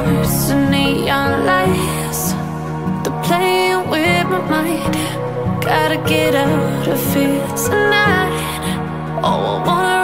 hearts and neon lights. They're playing with my mind. Gotta get out of here tonight. Oh, I wanna